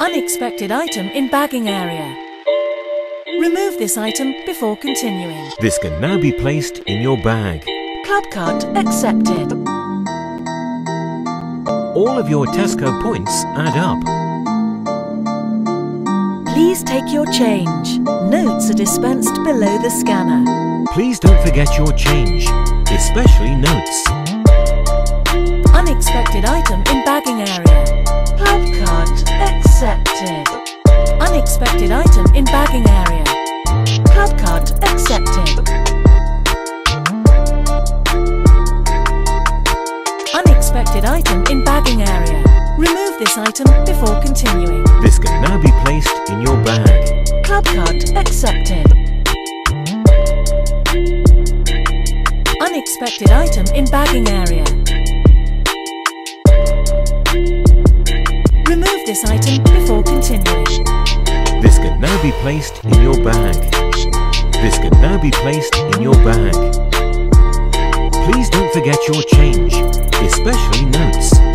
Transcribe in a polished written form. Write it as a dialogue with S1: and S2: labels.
S1: Unexpected item in bagging area. Remove this item before continuing.
S2: This can now be placed in your bag.
S1: Club card accepted.
S2: All of your Tesco points add up.
S1: Please take your change. Notes are dispensed below the scanner.
S2: Please don't forget your change, especially notes.
S1: Unexpected item in bagging area. Club card accepted. Unexpected item in bagging area. Club card accepted. Unexpected item in bagging area. Remove this item before continuing.
S2: This can now be placed in your bag.
S1: Club card accepted. Unexpected item in bagging area. Remove this item before continuing.
S2: This can now be placed in your bag. This can now be placed in your bag. Please don't forget your change, especially notes.